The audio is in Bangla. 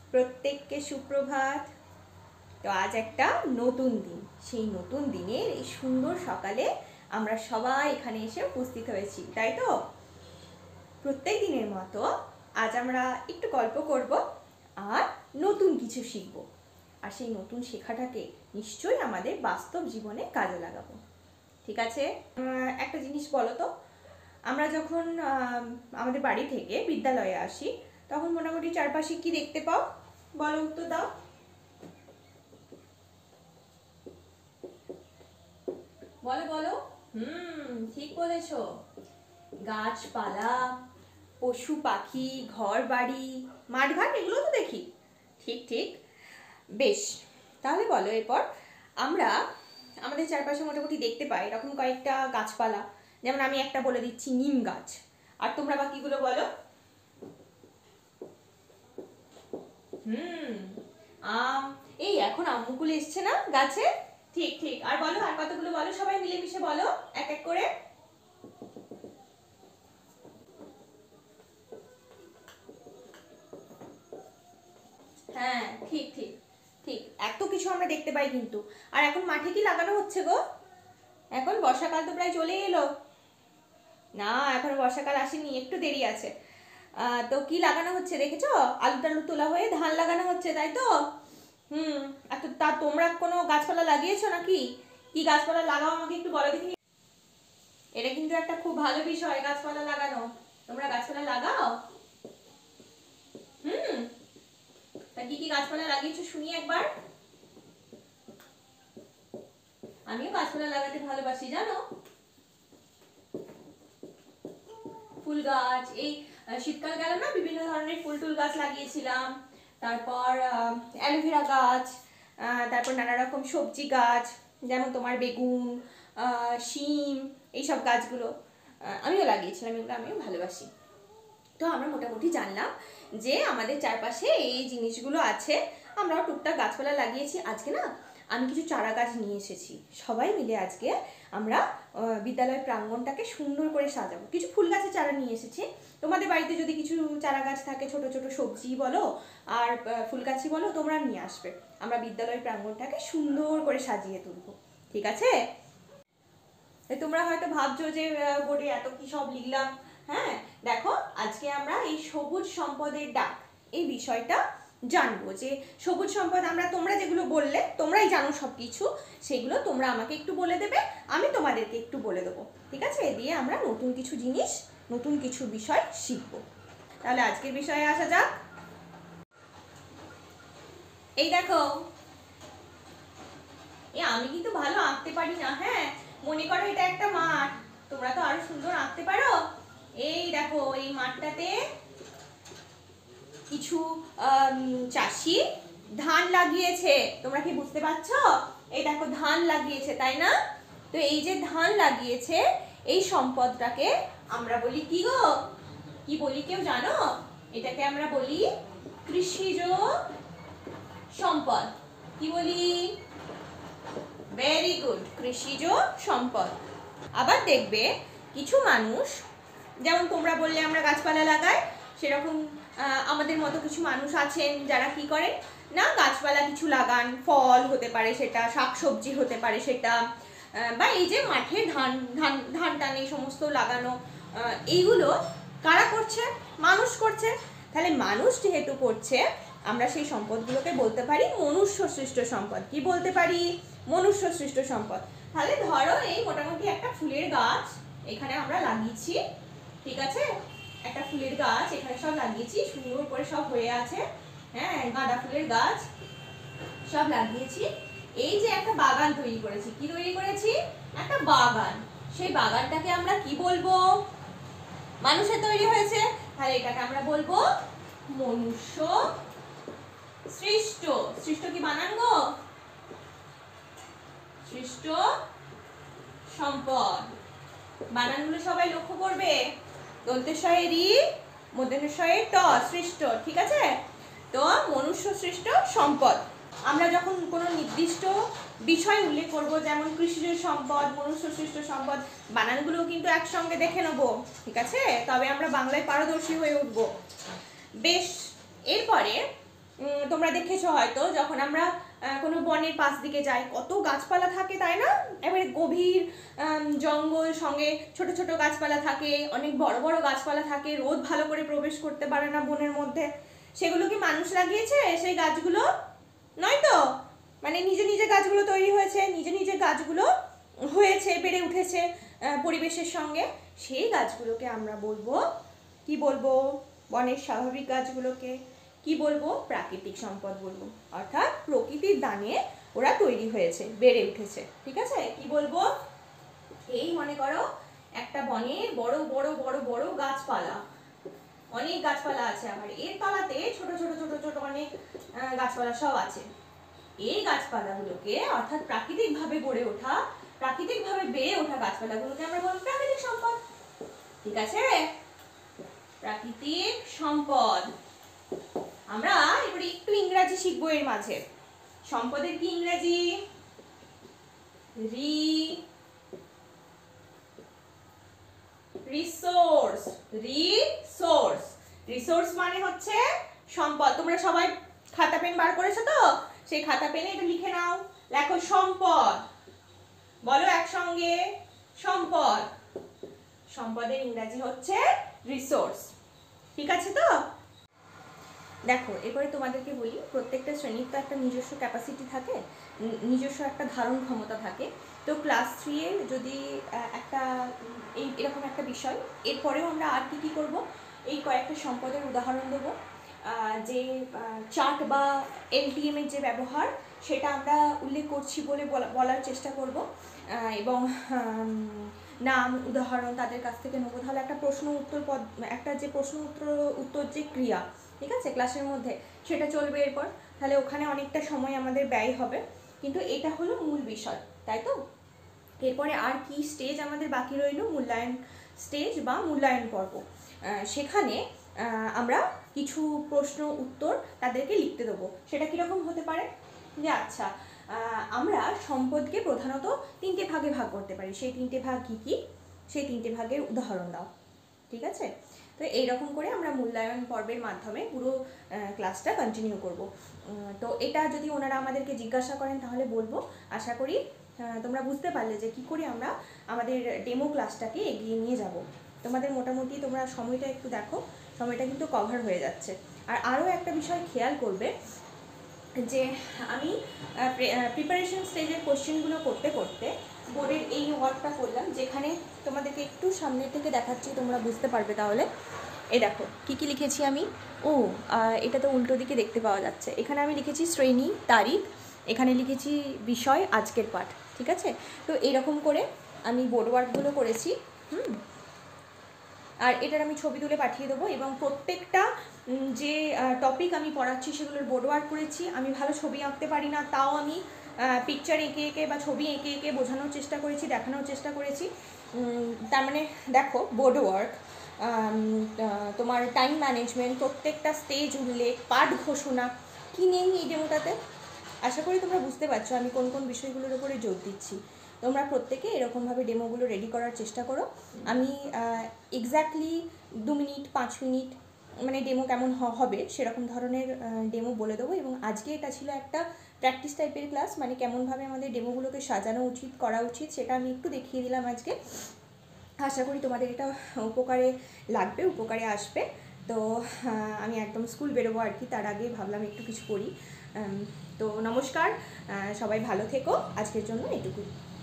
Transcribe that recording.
প্রত্যেককে সুপ্রভাত। তো আজ একটা নতুন দিন, সেই নতুন দিনের এই সুন্দর সকালে আমরা সবাই এখানে এসে উপস্থিত হয়েছি, তাই তো? প্রত্যেক দিনের মতো আজ আমরা একটু গল্প করব আর নতুন কিছু শিখব, আর সেই নতুন শেখাটাকে নিশ্চয়ই আমাদের বাস্তব জীবনে কাজে লাগাবো। ঠিক আছে? একটা জিনিস বলো তো, আমরা যখন আমাদের বাড়ি থেকে বিদ্যালয়ে আসি তখন মোটামুটি চারপাশে কি দেখতে পাও? বলো, উত্তর দাও। বলো বলো। ঠিক বলেছো। গাছপালা, পশু পাখি, ঘর বাড়ি, মাঠঘাট, এগুলো তো দেখি। ঠিক ঠিক, বেশ। তাহলে বলো, এরপর আমরা আমাদের চারপাশে মোটামুটি দেখতে পাই এরকম কয়েকটা গাছপালা। যেমন আমি একটা বলে দিচ্ছি, নিম গাছ। আর তোমরা বাকিগুলো বলো। আম, এই এখন আমগুলো এসছে না গাছে? ঠিক ঠিক। আর বলো, আর কতগুলো বলো, সবাই মিলেমিশে বলো এক এক করে। হ্যাঁ, ঠিক ঠিক ঠিক, এত কিছু আমরা দেখতে পাই কিন্তু। আর এখন মাঠে কি লাগানো হচ্ছে গো? এখন বর্ষাকাল তো প্রায় চলে এলো। না, এখন বর্ষাকাল আসেনি, একটু দেরি আছে। তো কি লাগানো হচ্ছে দেখেছো? আলু টালু তোলা হয়ে ধান লাগানো হচ্ছে, তাই তো? হুম। তা তোমরা কোনো গাছপালা লাগিয়েছো নাকি? কি গাছপালা লাগাও আমাকে একটু বলো দেখি। এটা কিন্তু একটা খুব ভালো বিষয়, গাছপালা লাগানো। তোমরা গাছপালা লাগাও? হুম। তা কি কি গাছপালা লাগিয়েছো শুনি একবার। আমিও গাছপালা লাগাতে ভালোবাসি, জানো। ফুল গাছ, এই শীতকাল গেল না, বিভিন্ন ধরনের ফুল টুল গাছ লাগিয়েছিলাম। তারপর অ্যালোভেরা গাছ, তারপর নানা রকম সবজি গাছ, যেমন তোমার বেগুন, শিম, এইসব গাছগুলো আমিও লাগিয়েছিলাম। এগুলো আমিও ভালোবাসি। তো আমরা মোটামুটি জানলাম যে আমাদের চারপাশে এই জিনিসগুলো আছে। আমরাও টুকটাক গাছপালা লাগিয়েছি। আজকে না আমি কিছু চারা গাছ নিয়ে এসেছি। সবাই মিলে আজকে আমরা বিদ্যালয় প্রাঙ্গণটাকে সুন্দর করে সাজাবো। কিছু ফুল গাছের চারা নিয়ে এসেছি। তোমাদের বাড়িতে যদি কিছু চারা গাছ থাকে, ছোট ছোট সবজি বলো আর ফুল গাছই বলো, তোমরা নিয়ে আসবে। আমরা বিদ্যালয় প্রাঙ্গণটাকে সুন্দর করে সাজিয়ে তুলবো। ঠিক আছে? তোমরা হয়তো ভাবছো যে বোর্ডে এত কি সব লিখলাম। হ্যাঁ, দেখো, আজকে আমরা এই সবুজ সম্পদের ডাক, এই বিষয়টা জানবো। যে সবুজ সম্পদ, তোমরা যেগুলো বললে, তোমরাই জানো সব কিছু, সেগুলো তোমরা আমাকে একটু বলে দেবে, আমি তোমাদেরকে একটু বলে দেবো। ঠিক আছে? এ দিয়ে আমরা নতুন কিছু জিনিস, নতুন কিছু বিষয় শিখবো। তাহলে আজকের বিষয়ে আসা যাক। এই দেখো, আমি কিন্তু ভালো আঁকতে পারি না। হ্যাঁ, মনে করো এটা একটা মাঠ, তোমরা তো আরো সুন্দর আঁকতে পারো। এই দেখো, এই মাঠটাতে কিছু চাষি ধান লাগিয়েছে। তোমরা কি বুঝতে পারছো? এই দেখো, ধান লাগিয়েছে, তাই না? তো এই যে ধান লাগিয়েছে, এই সম্পদটাকে আমরা বলি কি গো? কি বলি কেউ জানো? এটাকে আমরা বলি কৃষিজ সম্পদ। কি বলি? ভেরি গুড, কৃষিজ সম্পদ। আবার দেখবে কিছু মানুষ, যেমন তোমরা বললে আমরা গাছপালা লাগাই, সেরকম আমাদের মতো কিছু মানুষ আছেন যারা কি করেন না, গাছপালা কিছু লাগান। ফল হতে পারে সেটা, শাকসবজি হতে পারে সেটা, বা এই যে মাঠে ধান ধান ধান টান এই সমস্ত লাগানো, এইগুলো কারা করছে? মানুষ করছে। তাহলে মানুষ যেহেতু করছে, আমরা সেই সম্পদগুলোকে বলতে পারি মনুষ্য সৃষ্ট সম্পদ। কি বলতে পারি? মনুষ্য সৃষ্ট সম্পদ। তাহলে ধরো, এই মোটামুটি একটা ফুলের গাছ এখানে আমরা লাগিয়েছি। ঠিক আছে? একটা ফুলের গাছ এখানে সব লাগিয়েছি, সুন্দর করে সব হয়ে আছে। হ্যাঁ, গাঁদা ফুলের গাছ সব লাগিয়েছি। এই যে একটা বাগান তৈরি করেছি। কি তৈরি করেছি? একটা বাগান। সেই বাগানটাকে আমরা কি বলবো? মানুষের তৈরি হয়েছে, তাহলে এটাকে আমরা বলবো মনুষ্য সৃষ্ট। সৃষ্ট কি বানান গো? সৃষ্ট সম্পদ। বানানগুলো সবাই লক্ষ্য করবে। দন্তেশ্বয়ে রি, মূর্ধন্যস্বয়ে ট, সৃষ্ট। ঠিক আছে? তো মনুষ্য সৃষ্ট সম্পদ। আমরা যখন কোনো নির্দিষ্ট বিষয় উল্লেখ করব, যেমন কৃষিজ সম্পদ, মনুষ্য সৃষ্ট সম্পদ, বানানগুলো কিন্তু একসঙ্গে দেখে নেব। ঠিক আছে? তবে আমরা বাংলায় পারদর্শী হয়ে উঠব। বেশ, এরপরে তোমরা দেখেছো হয়তো যখন আমরা কোনো বনের পাশ দিকে যাই কত গাছপালা থাকে, তাই না? এবারে গভীর জঙ্গল, সঙ্গে ছোট ছোট গাছপালা থাকে, অনেক বড় বড় গাছপালা থাকে, রোদ ভালো করে প্রবেশ করতে পারে না বনের মধ্যে। সেগুলো কি মানুষ লাগিয়েছে সেই গাছগুলো? নয় তো, মানে নিজে নিজে গাছগুলো তৈরি হয়েছে, নিজে নিজে গাছগুলো হয়েছে, বেড়ে উঠেছে পরিবেশের সঙ্গে। সেই গাছগুলোকে আমরা বলবো, কি বলবো? বনের স্বাভাবিক গাছগুলোকে কি বলবো? প্রাকৃতিক সম্পদ বলবো। অর্থাৎ প্রকৃতির দানে ওরা তৈরি হয়েছে, বেড়ে উঠেছে। ঠিক আছে? কি বলবো? এই মনে করো একটা বনে বড় বড় বড় বড় গাছপালা, অনেক গাছপালা আছে, আবার এর তলাতে ছোট ছোট ছোট ছোট অনেক গাছপালা সব আছে। এই গাছপালাগুলোকে, অর্থাৎ প্রাকৃতিকভাবে গড়ে ওঠা, প্রাকৃতিকভাবে বেড়ে ওঠা গাছপালাগুলোকে আমরা বলবো প্রাকৃতিক সম্পদ। ঠিক আছে? প্রাকৃতিক সম্পদ। আমরা এবারে একটু ইংরেজি শিখবো এর মাঝে। সম্পদের কি ইংরেজি? রিসোর্স। রিসোর্স। রিসোর্স মানে হচ্ছে সম্পদ। তোমরা সবাই খাতা পেন বার করেছো তো? সেই খাতা পেনে এটা লিখে নাও। লেখো সম্পদ। বলো একসঙ্গে, সম্পদ। সম্পদের ইংরেজি হচ্ছে রিসোর্স। ঠিক আছে তো? দেখো, এরপরে তোমাদেরকে বলি, প্রত্যেকটা শ্রেণীর তো একটা নিজস্ব ক্যাপাসিটি থাকে, নিজস্ব একটা ধারণ ক্ষমতা থাকে। তো ক্লাস 3 এর যদি একটা এরকম একটা বিষয়, এরপরেও আমরা আর কি করব, এই কয়েকটা সম্পদের উদাহরণ দেবো। যে চার্ট বা এলটিএম এর যে ব্যবহার, সেটা আমরা উল্লেখ করছি বলে বলার চেষ্টা করব, এবং নাম, উদাহরণ তাদের কাছ থেকে নেবো। তাহলে একটা প্রশ্ন উত্তর একটা যে প্রশ্ন উত্তর যে ক্রিয়া, ঠিক আছে, ক্লাসের মধ্যে সেটা চলবে এরপর। তাহলে ওখানে অনেকটা সময় আমাদের ব্যয় হবে, কিন্তু এটা হলো মূল বিষয়, তাই তো? এরপরে আর কি স্টেজ আমাদের বাকি রইল? মূল্যায়ন স্টেজ বা মূল্যায়ন পর্ব। সেখানে আমরা কিছু প্রশ্ন উত্তর তাদেরকে লিখতে দেবো। সেটা কীরকম হতে পারে? যে আচ্ছা, আমরা সম্পদকে প্রধানত 3টে ভাগে ভাগ করতে পারি, সেই 3টে ভাগ কী কী, সেই 3টে ভাগের উদাহরণ দাও। ঠিক আছে? তো এইরকম করে আমরা মূল্যায়ন পর্বের মাধ্যমে পুরো ক্লাসটা কন্টিনিউ করব। তো এটা যদি ওনারা আমাদেরকে জিজ্ঞাসা করেন তাহলে বলবো। আশা করি তোমরা বুঝতে পারলে যে কী করে আমরা আমাদের ডেমো ক্লাসটাকে এগিয়ে নিয়ে যাব। তোমাদের মোটামুটি তোমরা সময়টা একটু দেখো, সময়টা কিন্তু কভার হয়ে যাচ্ছে। আর আরও একটা বিষয় খেয়াল করবে, যে আমি প্রিপারেশন স্টেজের কোশ্চেনগুলো করতে করতে বোর্ডের এই ওয়ার্কটা করলাম, যেখানে তোমাদেরকে একটু সামনের থেকে দেখাচ্ছি, তোমরা বুঝতে পারবে তাহলে। এই দেখো কী কী লিখেছি আমি। এটা তো উল্টো দিকে দেখতে পাওয়া যাচ্ছে। এখানে আমি লিখেছি শ্রেণী, তারিখ, এখানে লিখেছি বিষয়, আজকের পাঠ। ঠিক আছে? তো এইরকম করে আমি বোর্ড ওয়ার্কগুলো করেছি। আর এটার আমি ছবি তুলে পাঠিয়ে দেবো, এবং প্রত্যেকটা যে টপিক আমি পড়াচ্ছি সেগুলোর বোর্ড ওয়ার্ক করেছি। আমি ভালো ছবি আঁকতে পারি না, তাও আমি পিকচার এঁকে এঁকে বা ছবি এঁকে এঁকে বোঝানোর চেষ্টা করেছি, দেখানোর চেষ্টা করেছি। তার মানে দেখো, বোর্ড ওয়ার্ক, তোমার টাইম ম্যানেজমেন্ট, প্রত্যেকটা স্টেজ উল্লেখ, পাঠ ঘোষণা, কী নেই এই ডেমোটাতে। আশা করি তোমরা বুঝতে পারছো আমি কোন কোন বিষয়গুলোর উপরে জোর দিচ্ছি। তোমরা প্রত্যেকে এরকমভাবে ডেমোগুলো রেডি করার চেষ্টা করো। আমি এক্স্যাক্টলি 2 মিনিট 5 মিনিট মানে ডেমো কেমন হবে সেরকম ধরনের ডেমো বলে দেবো। এবং আজকে এটা ছিল একটা প্র্যাকটিস টাইপের ক্লাস, মানে কেমনভাবে আমাদের ডেমোগুলোকে সাজানো উচিত, করা উচিত, সেটা আমি একটু দেখিয়ে দিলাম আজকে। আশা করি তোমাদের এটা উপকারে লাগবে, উপকারে আসবে। তো আমি একদম স্কুল বেরোবো আর কি, তার আগে ভাবলাম একটু কিছু করি। তো নমস্কার, সবাই ভালো থেকো, আজকের জন্য এটুকুই।